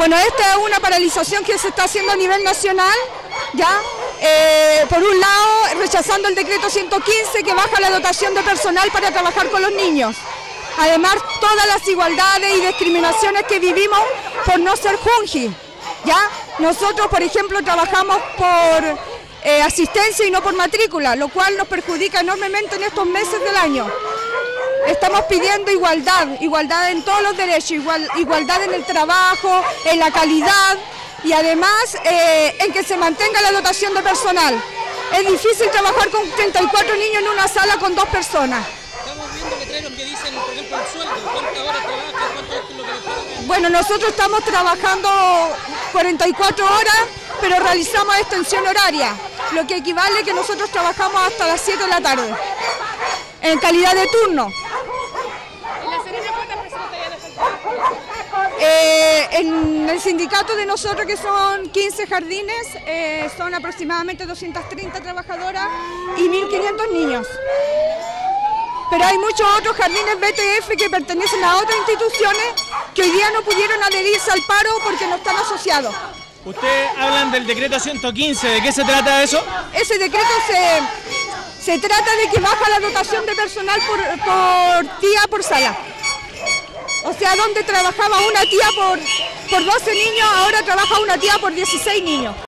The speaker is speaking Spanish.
Bueno, esta es una paralización que se está haciendo a nivel nacional, ¿ya? Por un lado, rechazando el decreto 115 que baja la dotación de personal para trabajar con los niños. Además, todas las desigualdades y discriminaciones que vivimos por no ser Junji, ¿ya? Nosotros, por ejemplo, trabajamos por asistencia y no por matrícula, lo cual nos perjudica enormemente en estos meses del año. Estamos pidiendo igualdad en todos los derechos, igualdad en el trabajo, en la calidad y además en que se mantenga la dotación de personal. Es difícil trabajar con 34 niños en una sala con 2 personas. Estamos viendo letreros que dicen, por ejemplo, el sueldo, cuántas horas trabajan, cuánto es lo que les pagan. Bueno, nosotros estamos trabajando 44 horas, pero realizamos extensión horaria, lo que equivale a que nosotros trabajamos hasta las 7 de la tarde, en calidad de turno. En el sindicato de nosotros, que son 15 jardines, son aproximadamente 230 trabajadoras y 1.500 niños. Pero hay muchos otros jardines BTF que pertenecen a otras instituciones que hoy día no pudieron adherirse al paro porque no están asociados. Ustedes hablan del decreto 115, ¿de qué se trata eso? Ese decreto se trata de que baja la dotación de personal por tía por sala. O sea, donde trabajaba una tía por 12 niños, ahora trabaja una tía por 16 niños.